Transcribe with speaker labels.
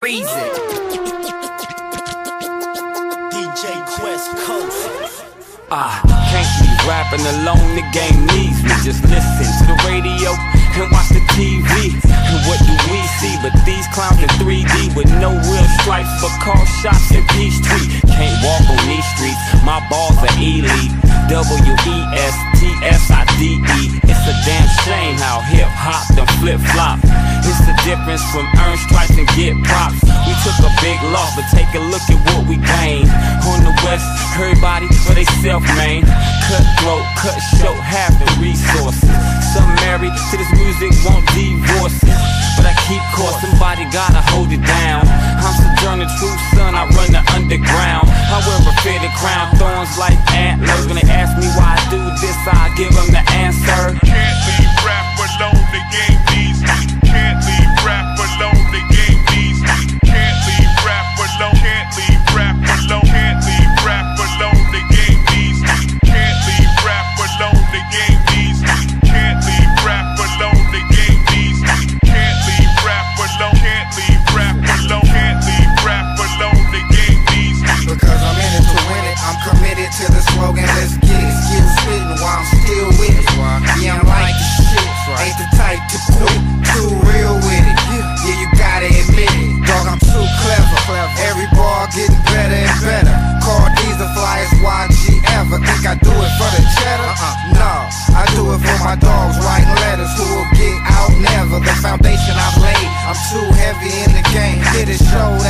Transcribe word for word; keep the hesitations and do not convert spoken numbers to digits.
Speaker 1: freeze it. D J West Coast.
Speaker 2: Ah, can't be rapping alone, the game needs me. Just listen to the radio and watch the T V. And what do we see but these clowns in three D with no real stripes for call shots in Peachtree? Can't walk on these streets, my balls are elite. W E S T S I D E. It's a damn shame how hip-hop done flip-flop. It's the difference from earn stripes and get props. We took a big loss, but take a look at what we gained. On the west, everybody for they self-made. Cutthroat, cut short, half the resources. Some married to this music, won't divorce it. But I keep course, somebody gotta hold it down. I'm Sojourner Truth, son, I run the underground. I wear a fitted crown, thorns like antlers. When they ask me why I do this, I give them the answer.
Speaker 3: Can't leave rap alone, the game needs me. Can't leave rap alone, the game needs me. Can't leave rap alone, can't leave rap alone, can't leave rap alone, the game needs me. Can't leave rap alone, the game needs me. Can't leave rap alone, the game needs me. Can't leave rap alone, can't leave rap alone, can't leave rap alone, the game needs me.
Speaker 4: Because I'm in it to win it, I'm committed to the slogan, let's get it. Still spitting while I'm still with it. Yeah, I'm like the shit, ain't the type to quit. Too real with it, yeah, you gotta admit it. Dog, I'm too clever, every bar getting better and better. Call these the flyest Y G ever. Think I do it for the cheddar? No, I do it for my dogs writing letters who will get out never. The foundation I've laid, I'm too heavy in the game. Hit it, showed